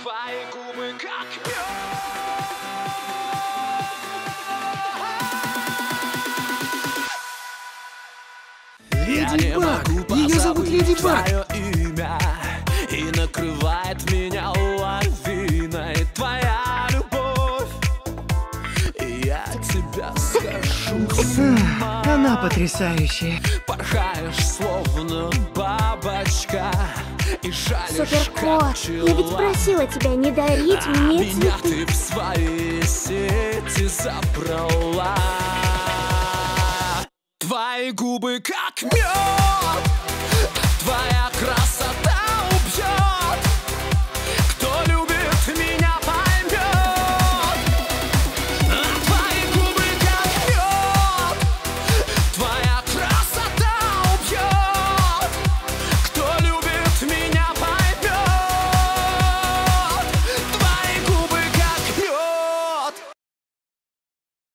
Твои губы как мед. Леди Баг! Ее зовут Леди Баг! Твое имя и накрывает меня лавиной твоя любовь. И я тебя схожу с ума. Она потрясающая. Порхаешь, словно бабочка, и шалишь, Суперкот, как я ведь просила тебя не дарить мне меня цветы. ты в свои сети забрала. Твои губы как мед, твоя красота